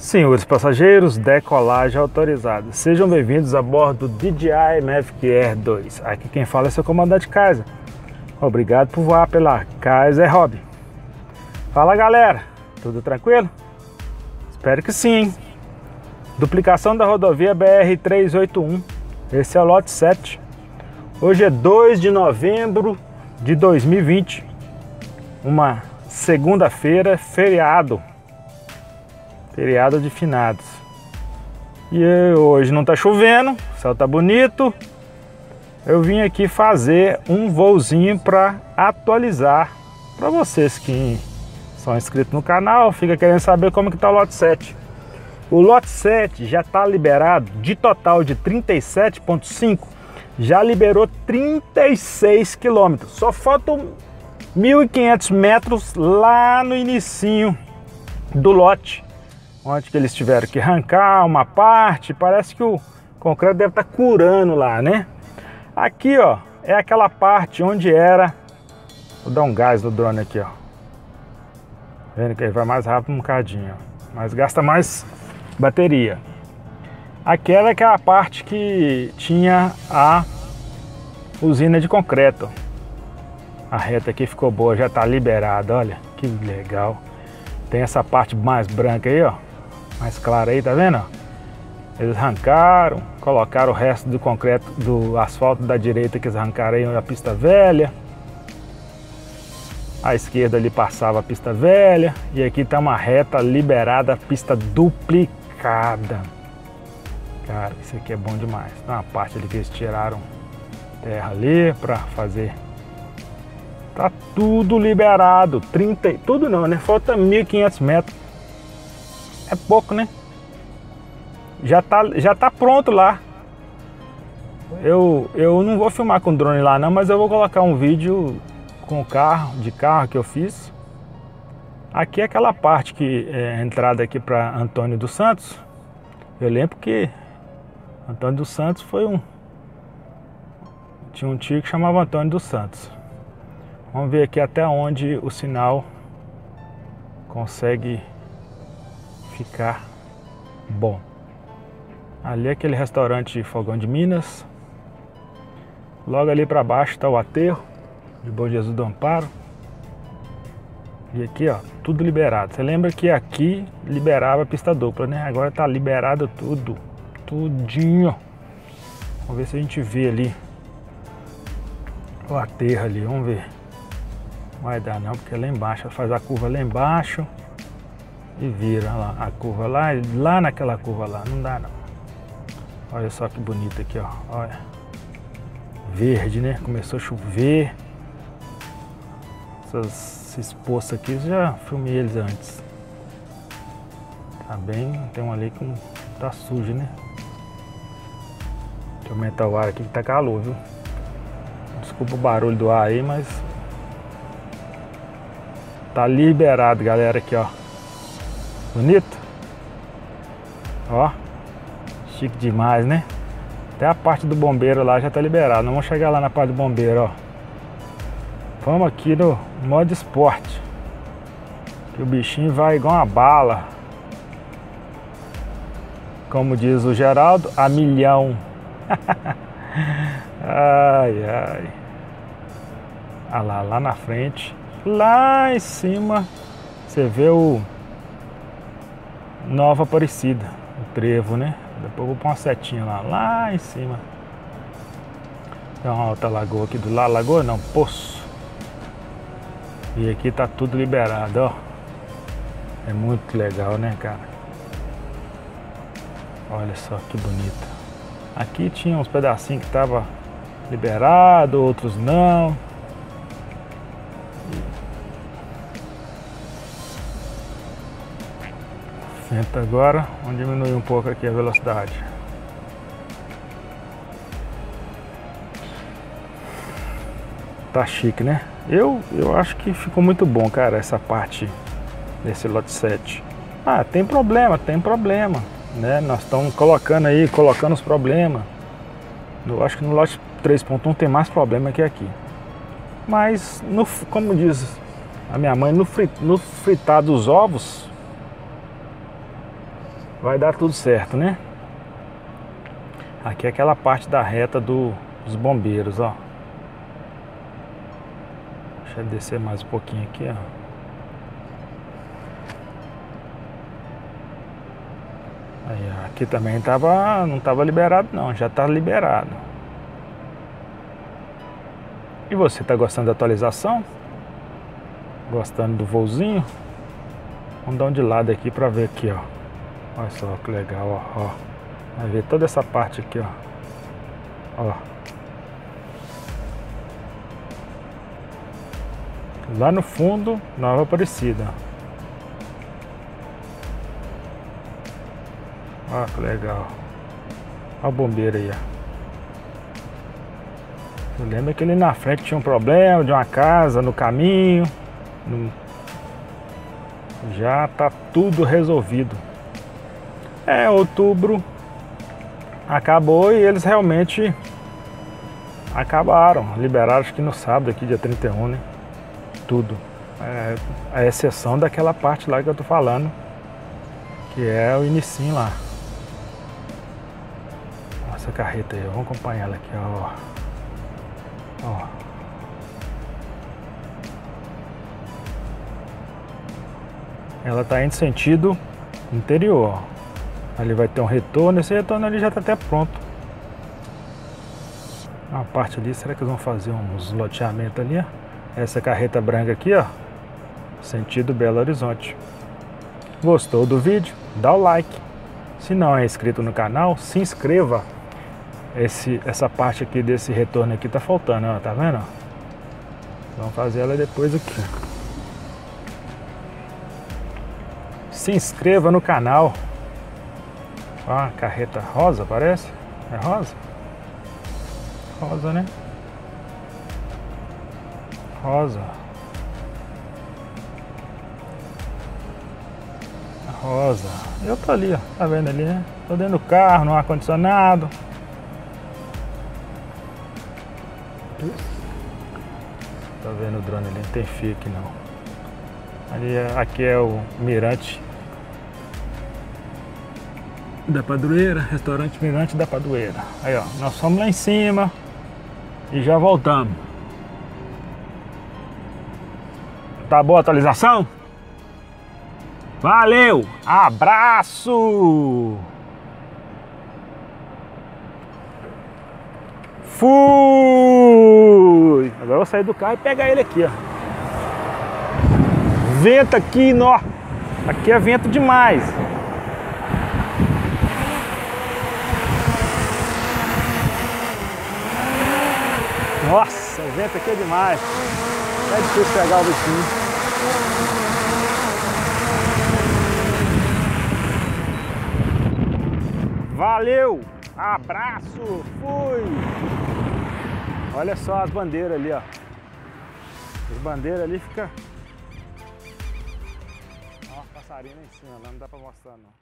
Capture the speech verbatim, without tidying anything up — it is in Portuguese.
Senhores passageiros, decolagem autorizada. Sejam bem-vindos a bordo do D J I Mavic Air dois. Aqui quem fala é seu comandante Kaiser. Obrigado por voar pela Kaiser Hobby. Fala galera, tudo tranquilo? Espero que sim. Duplicação da rodovia B R trezentos e oitenta e um. Esse é o lote sete. Hoje é dois de novembro de dois mil e vinte. Uma segunda-feira, feriado. Feriado de finados. E hoje não tá chovendo, o céu tá bonito. Eu vim aqui fazer um voozinho para atualizar para vocês que são inscritos no canal, fica querendo saber como que tá o lote sete. O lote sete já está liberado, de total de trinta e sete vírgula cinco, já liberou trinta e seis quilômetros. Só faltam mil e quinhentos metros lá no inicinho do lote, onde que eles tiveram que arrancar uma parte. Parece que o concreto deve estar curando lá, né? Aqui, ó, é aquela parte onde era... Vou dar um gás no drone aqui, ó. Vendo que ele vai mais rápido um bocadinho, ó. Mas gasta mais bateria. Aquela é aquela parte que tinha a usina de concreto. A reta aqui ficou boa, já tá liberada, olha que legal. Tem essa parte mais branca aí, ó, mais clara aí, tá vendo? Eles arrancaram, colocaram o resto do concreto, do asfalto da direita que eles arrancaram aí na pista velha. À esquerda ali passava a pista velha e aqui tá uma reta liberada, pista duplicada. Cara, isso aqui é bom demais. Tem uma parte ali que eles tiraram terra ali para fazer. Tá tudo liberado, trinta, tudo não, né? Falta mil e quinhentos metros. É pouco, né? Já tá, já tá pronto lá. Eu, eu não vou filmar com drone lá não, mas eu vou colocar um vídeo com o carro, de carro que eu fiz. Aqui é aquela parte que é a entrada aqui para Antônio dos Santos. Eu lembro que Antônio dos Santos foi um... Tinha um tio que chamava Antônio dos Santos. Vamos ver aqui até onde o sinal consegue ficar bom. Ali é aquele restaurante Fogão de Minas. Logo ali para baixo está o aterro de Bom Jesus do Amparo. E aqui, ó, tudo liberado. Você lembra que aqui liberava a pista dupla, né? Agora tá liberado tudo, tudinho. Vamos ver se a gente vê ali o aterro ali, vamos ver. Vai dar não, porque é lá embaixo, faz a curva lá embaixo e vira lá a curva lá, lá naquela curva lá, não dá não. Olha só que bonito aqui, ó, olha. Verde, né? Começou a chover. Essas, esses poços aqui, já filmei eles antes. Tá bem, tem um ali que tá sujo, né? Deixa eu aumentar o ar aqui que tá calor, viu? Desculpa o barulho do ar aí, mas tá liberado, galera, aqui, ó. Bonito? Ó. Chique demais, né? Até a parte do bombeiro lá já tá liberado. Não vamos chegar lá na parte do bombeiro, ó. Vamos aqui no modo esporte. Que o bichinho vai igual uma bala. Como diz o Geraldo, a milhão. Ai, ai. Ah lá, lá na frente. Lá em cima você vê o Nova Aparecida, o trevo, né? Depois eu vou pôr uma setinha lá, lá em cima. Tem uma outra lagoa aqui do lado, lagoa não, poço. E aqui tá tudo liberado, ó. É muito legal, né, cara? Olha só que bonito. Aqui tinha uns pedacinhos que tava liberado, outros não. Senta agora, vamos diminuir um pouco aqui a velocidade. Tá chique, né? Eu, eu acho que ficou muito bom, cara, essa parte desse lote sete. Ah, tem problema, tem problema, né? Nós estamos colocando aí, colocando os problemas. Eu acho que no lote três ponto um tem mais problema que aqui. Mas, no, como diz a minha mãe, no, frit, no fritar dos ovos, vai dar tudo certo, né? Aqui é aquela parte da reta do, dos bombeiros, ó. Deixa eu descer mais um pouquinho aqui, ó. Aí, ó, aqui também tava, não tava liberado não, já tá liberado. E você, tá gostando da atualização? Gostando do voozinho? Vamos dar um de lado aqui pra ver aqui, ó. Olha só que legal, ó, ó. Vai ver toda essa parte aqui, ó. Ó. Lá no fundo, Nova Aparecida. Ó, que legal. Olha o bombeiro aí, ó. Eu lembro que ali na frente tinha um problema de uma casa no caminho. No... Já tá tudo resolvido. É, outubro acabou e eles realmente acabaram. Liberaram acho que no sábado aqui, dia trinta e um, né? Tudo. É, a exceção daquela parte lá que eu tô falando, que é o inicinho lá. Essa carreta aí, vamos acompanhar ela aqui, ó. Ó. Ela tá indo sentido interior. Ali vai ter um retorno, esse retorno ali já tá até pronto. Uma parte ali, será que eles vão fazer uns loteamentos ali, ó? Essa carreta branca aqui, ó, sentido Belo Horizonte. Gostou do vídeo? Dá o like. Se não é inscrito no canal, se inscreva. Esse, essa parte aqui desse retorno aqui tá faltando, ó, tá vendo? Vamos fazer ela depois aqui. Se inscreva no canal. Ó, a carreta rosa, parece? É rosa? Rosa, né? Rosa. Rosa. Eu tô ali, ó. Tá vendo ali, né? Tô dentro do carro, no ar-condicionado. Tá vendo o drone ali? Não tem fio aqui não. Ali, aqui é o Mirante da Padroeira, restaurante Mirante da Padroeira. Aí, ó, nós fomos lá em cima e já voltamos. Tá boa a atualização? Valeu! Abraço! Fui! Agora eu vou sair do carro e pegar ele aqui, ó. Vento aqui, nó! Aqui é vento demais. Nossa, o vento aqui é demais. É difícil pegar o bichinho. Valeu! Abraço! Fui! Olha só as bandeiras ali, ó. As bandeiras ali ficam... Ó, passarinho lá em cima, lá não dá pra mostrar não.